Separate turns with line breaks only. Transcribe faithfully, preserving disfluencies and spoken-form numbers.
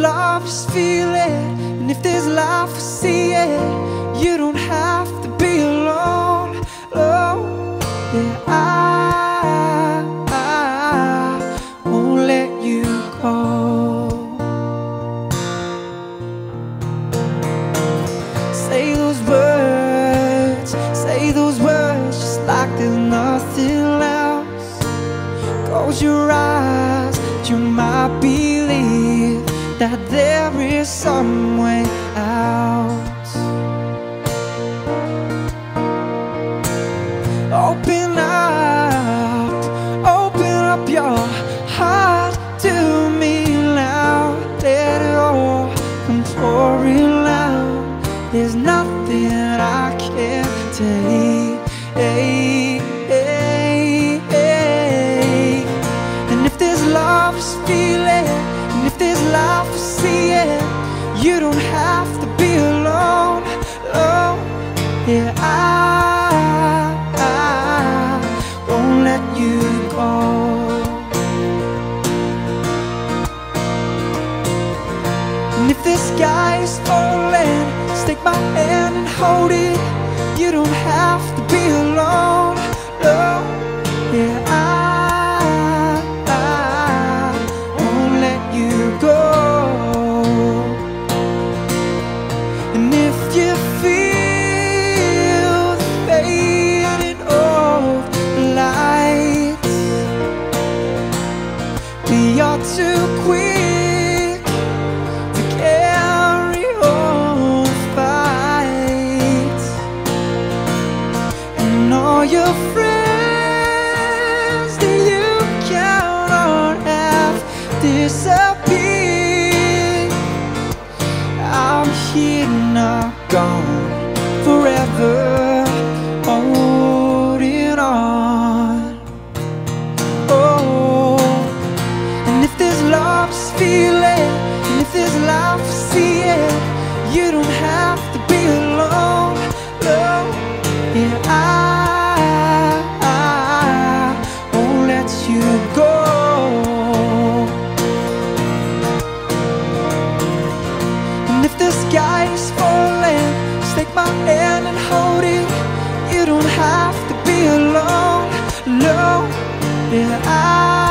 love, just feel it. And if there's life, see it. You don't have to be alone, alone. Yeah, I, I won't let you go. Say those words, say those words, just like there's nothing else. Close your eyes, you might believe that there is some way out. Open up, open up your heart to me now. Let it all come pouring out. There's nothing I can't take. Hey, hey, hey. And if there's love, just feel it. And if there's life, see it. You don't have to be alone, alone. Yeah, I, I won't let you go. And if the sky is falling, just take my hand and hold it. You don't have to be alone, alone. Yeah, I, I won't let you go. And if you feel the fading of the lights, we are too quick to carry on the fight. And all your friends that you count on have disappeared. I'm here, not gone, forever holding on. Oh, and if there's love, just feel it. And if there's life, see it. You don't have to be alone, alone. Yeah, I, I won't let you go. And if the sky is falling, just take my hand and hold it. You don't have to be alone, alone. Yeah, I